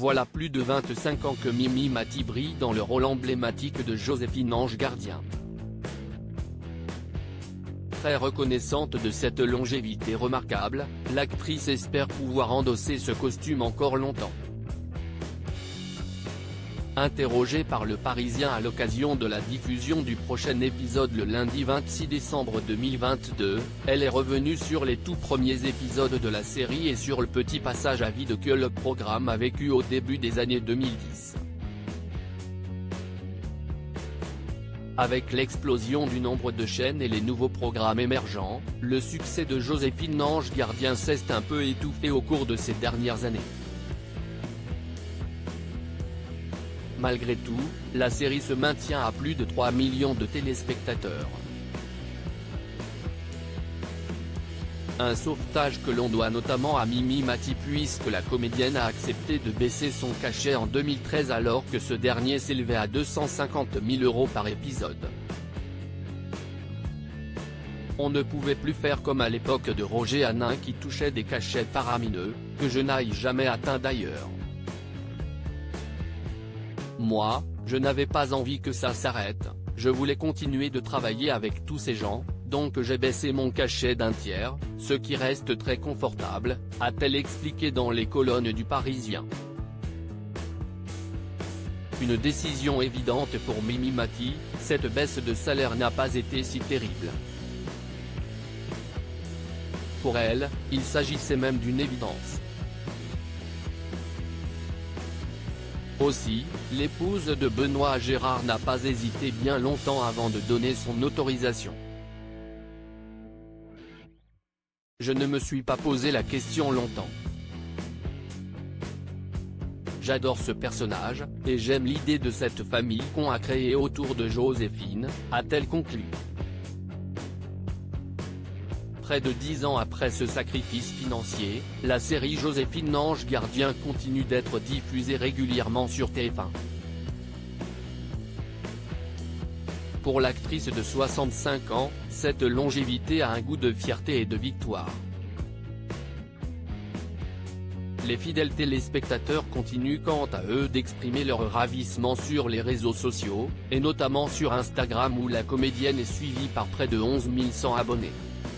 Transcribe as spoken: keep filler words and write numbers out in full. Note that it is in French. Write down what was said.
voilà plus de vingt-cinq ans que Mimi Mati brille dans le rôle emblématique de Joséphine Ange Gardien. Très reconnaissante de cette longévité remarquable, l'actrice espère pouvoir endosser ce costume encore longtemps. Interrogée par Le Parisien à l'occasion de la diffusion du prochain épisode le lundi vingt-six décembre deux mille vingt-deux, elle est revenue sur les tout premiers épisodes de la série et sur le petit passage à vide que le programme a vécu au début des années deux mille dix. Avec l'explosion du nombre de chaînes et les nouveaux programmes émergents, le succès de Joséphine Ange Gardien s'est un peu étouffé au cours de ces dernières années. Malgré tout, la série se maintient à plus de trois millions de téléspectateurs. Un sauvetage que l'on doit notamment à Mimi Mati puisque la comédienne a accepté de baisser son cachet en deux mille treize alors que ce dernier s'élevait à deux cent cinquante mille euros par épisode. On ne pouvait plus faire comme à l'époque de Roger Hanin qui touchait des cachets faramineux, que je n'aille jamais atteint d'ailleurs. Moi, je n'avais pas envie que ça s'arrête, je voulais continuer de travailler avec tous ces gens, donc j'ai baissé mon cachet d'un tiers, ce qui reste très confortable, a-t-elle expliqué dans les colonnes du Parisien. Une décision évidente pour Mimi Mati, cette baisse de salaire n'a pas été si terrible. Pour elle, il s'agissait même d'une évidence. Aussi, l'épouse de Benoît Gérard n'a pas hésité bien longtemps avant de donner son autorisation. Je ne me suis pas posé la question longtemps. J'adore ce personnage, et j'aime l'idée de cette famille qu'on a créée autour de Joséphine, a-t-elle conclu. Près de dix ans après ce sacrifice financier, la série Joséphine Ange Gardien continue d'être diffusée régulièrement sur T F un. Pour l'actrice de soixante-cinq ans, cette longévité a un goût de fierté et de victoire. Les fidèles téléspectateurs continuent quant à eux d'exprimer leur ravissement sur les réseaux sociaux, et notamment sur Instagram où la comédienne est suivie par près de onze mille cent abonnés.